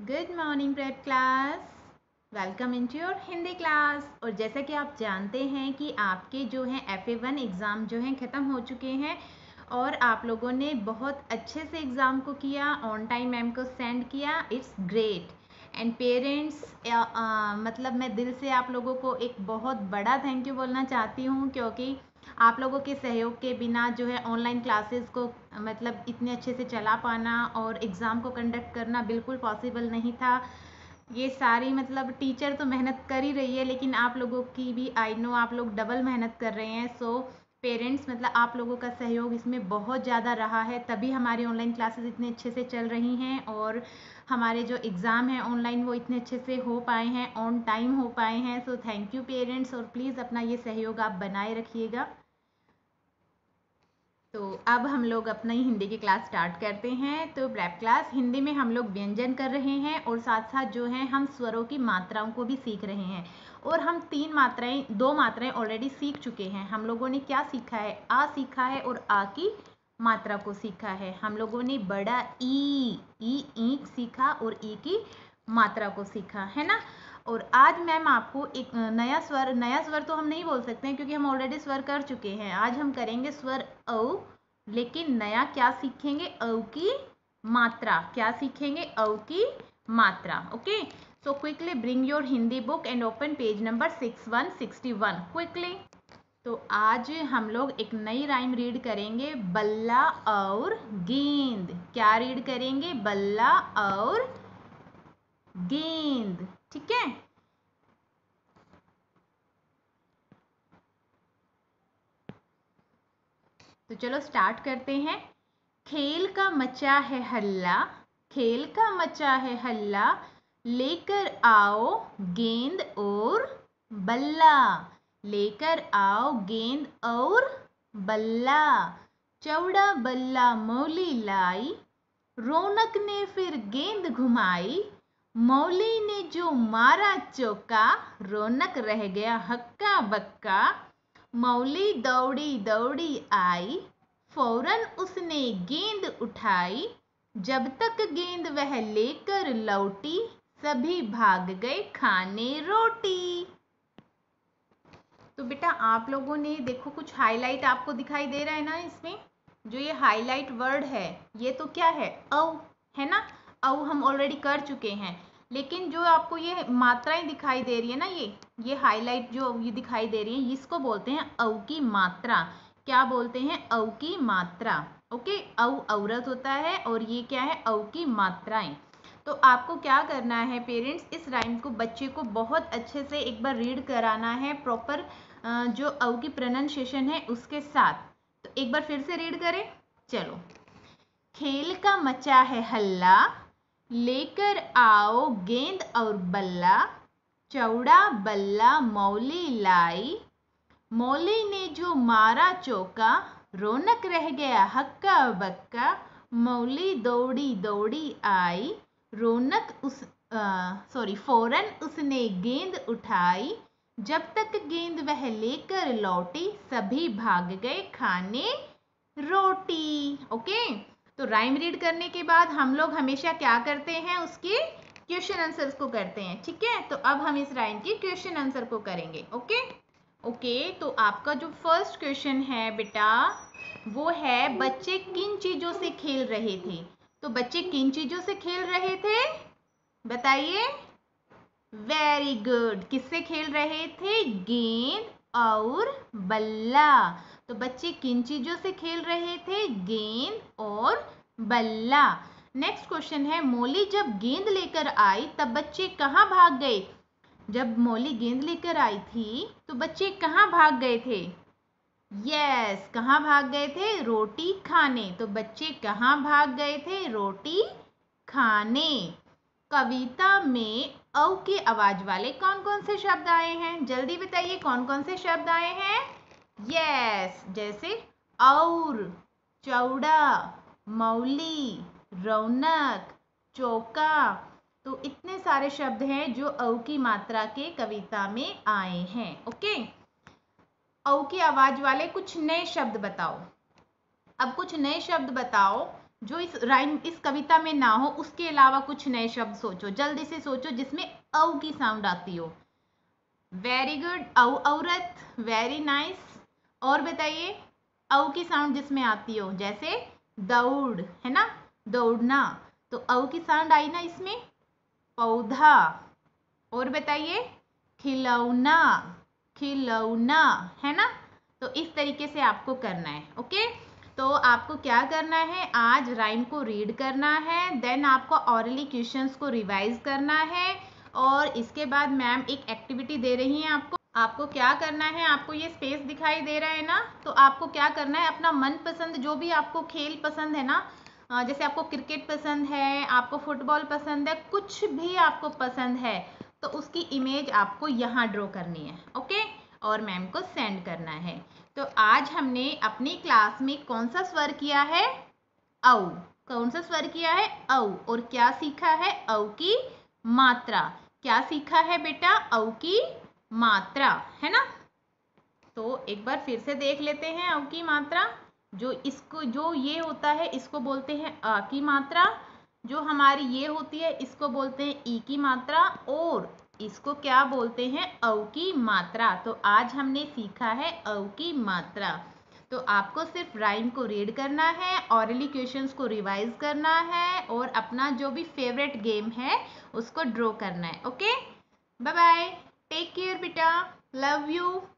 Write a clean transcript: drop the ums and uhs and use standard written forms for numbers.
Good morning prep class, welcome into your Hindi class. और जैसा कि आप जानते हैं कि आपके जो हैं FA1 एग्ज़ाम जो हैं ख़त्म हो चुके हैं और आप लोगों ने बहुत अच्छे से एग्ज़ाम को किया, ऑन टाइम मैम को सेंड किया। It's great. एंड पेरेंट्स, मतलब मैं दिल से आप लोगों को एक बहुत बड़ा थैंक यू बोलना चाहती हूँ, क्योंकि आप लोगों के सहयोग के बिना जो है ऑनलाइन क्लासेस को मतलब इतने अच्छे से चला पाना और एग्ज़ाम को कंडक्ट करना बिल्कुल पॉसिबल नहीं था। ये सारी मतलब टीचर तो मेहनत कर ही रही है, लेकिन आप लोगों की भी आई नो आप लोग डबल मेहनत कर रहे हैं। सो पेरेंट्स, मतलब आप लोगों का सहयोग इसमें बहुत ज़्यादा रहा है, तभी हमारी ऑनलाइन क्लासेस इतने अच्छे से चल रही हैं और हमारे जो एग्ज़ाम हैं ऑनलाइन वो इतने अच्छे से हो पाए हैं, ऑन टाइम हो पाए हैं। सो थैंक यू पेरेंट्स, और प्लीज़ अपना ये सहयोग आप बनाए रखिएगा। तो अब हम लोग अपना ही हिंदी की क्लास स्टार्ट करते हैं। तो प्रेप क्लास हिंदी में हम लोग व्यंजन कर रहे हैं और साथ साथ जो है हम स्वरों की मात्राओं को भी सीख रहे हैं। और हम दो मात्राएं ऑलरेडी सीख चुके हैं। हम लोगों ने क्या सीखा है? आ सीखा है और आ की मात्रा को सीखा है। हम लोगों ने बड़ा ई ईंट सीखा और ई की मात्रा को सीखा है ना। और आज मैम आपको एक नया स्वर तो हम नहीं बोल सकते हैं क्योंकि हम ऑलरेडी स्वर कर चुके हैं। आज हम करेंगे स्वर औ, लेकिन नया क्या सीखेंगे? औ की मात्रा। क्या सीखेंगे? औ की मात्रा। Okay, so quickly bring your Hindi book and open page number 6161 quickly. तो आज हम लोग एक नई राइम रीड करेंगे, बल्ला और गेंद। क्या रीड करेंगे? बल्ला और गेंद। ठीक है, तो चलो स्टार्ट करते हैं। खेल का मचा है हल्ला, खेल का मचा है हल्ला, लेकर आओ गेंद और बल्ला, लेकर आओ गेंद और बल्ला। चौड़ा बल्ला मौली लाई, रौनक ने फिर गेंद घुमाई, मौली ने जो मारा चौका, रौनक रह गया हक्का बक्का। मौली दौड़ी दौड़ी आई, फौरन उसने गेंद उठाई, जब तक गेंद वह लेकर लौटी, सभी भाग गए खाने रोटी। तो बेटा आप लोगों ने देखो कुछ हाईलाइट आपको दिखाई दे रहा है ना इसमें। जो ये हाईलाइट वर्ड है ये तो क्या है? औ है ना। औ हम ऑलरेडी कर चुके हैं, लेकिन जो आपको ये मात्राएं दिखाई दे रही है ना, ये हाईलाइट जो ये दिखाई दे रही है, इसको बोलते हैं औ की मात्रा। क्या बोलते हैं? औ की मात्रा। ओके, औ औरत होता है और ये क्या है? औ की मात्राएं। तो आपको क्या करना है पेरेंट्स, इस राइम को बच्चे को बहुत अच्छे से एक बार रीड कराना है, प्रॉपर जो औ की प्रोनाउंसिएशन है उसके साथ। तो एक बार फिर से रीड करें, चलो। खेल का मचा है हल्ला, लेकर आओ गेंद और बल्ला, चौड़ा बल्ला मौली लाई, मौली ने जो मारा चौका, रौनक रह गया हक्का बक्का। मौली दौड़ी दौड़ी आई, रौनक फौरन उसने गेंद उठाई, जब तक गेंद वह लेकर लौटी, सभी भाग गए खाने रोटी। ओके, तो राइम रीड करने के बाद हम लोग हमेशा क्या करते हैं? उसके क्वेश्चन आंसर्स को करते हैं। ठीक है, तो अब हम इस राइम की क्वेश्चन आंसर को करेंगे। ओके, तो आपका जो फर्स्ट क्वेश्चन है बेटा वो है, बच्चे किन चीजों से खेल रहे थे? तो बच्चे किन चीजों से खेल रहे थे बताइए? वेरी गुड, किससे खेल रहे थे? गेंद और बल्ला। तो बच्चे किन चीजों से खेल रहे थे? गेंद और बल्ला। नेक्स्ट क्वेश्चन है, मौली जब गेंद लेकर आई तब बच्चे कहाँ भाग गए? जब मौली गेंद लेकर आई थी तो बच्चे कहाँ भाग गए थे? यस, कहाँ भाग गए थे? रोटी खाने। तो बच्चे कहाँ भाग गए थे? रोटी खाने। कविता में औ के आवाज वाले कौन कौन से शब्द आए हैं? जल्दी बताइए, कौन कौन से शब्द आए हैं? यस, जैसे और, चौड़ा, मौली, रौनक, चौका। तो इतने सारे शब्द हैं जो औ की मात्रा के कविता में आए हैं। ओके, औ की आवाज वाले कुछ नए शब्द बताओ। अब कुछ नए शब्द बताओ जो इस कविता में ना हो, उसके अलावा कुछ नए शब्द सोचो, जल्दी से सोचो जिसमें औ की साउंड आती हो। वेरी गुड, औरत, वेरी नाइस। और बताइए औ की साउंड जिसमें आती हो, जैसे दौड़, है ना, दौड़ना, तो औ की साउंड आई ना इसमें। पौधा। और बताइए खिलौना, खिलौना, है ना। तो इस तरीके से आपको करना है। ओके, तो आपको क्या करना है, आज राइम को रीड करना है, देन आपको ऑरली क्वेश्चंस को रिवाइज करना है, और इसके बाद मैम एक एक्टिविटी दे रही हैं आपको क्या करना है, आपको ये स्पेस दिखाई दे रहा है ना, तो आपको क्या करना है, अपना मनपसंद जो भी आपको खेल पसंद है ना, जैसे आपको क्रिकेट पसंद है, आपको फुटबॉल पसंद है, कुछ भी आपको पसंद है, तो उसकी इमेज आपको यहाँ ड्रॉ करनी है। ओके, और मैम को सेंड करना है। तो आज हमने अपनी क्लास में कौन सा स्वर किया है, औ। कौन सा स्वर किया है, औ। और क्या सीखा है, औ की मात्रा। क्या सीखा है बेटा, औ की मात्रा, है ना। तो एक बार फिर से देख लेते हैं औ की मात्रा। जो ये होता है इसको बोलते हैं अ की मात्रा, जो हमारी ये होती है इसको बोलते हैं ई की मात्रा, और इसको क्या बोलते हैं, औ की मात्रा। तो आज हमने सीखा है औ की मात्रा। तो आपको सिर्फ राइम को रीड करना है, ऑरली क्वेश्चंस को रिवाइज करना है, और अपना जो भी फेवरेट गेम है उसको ड्रॉ करना है। Okay, bye bye, take care बेटा, लव यू।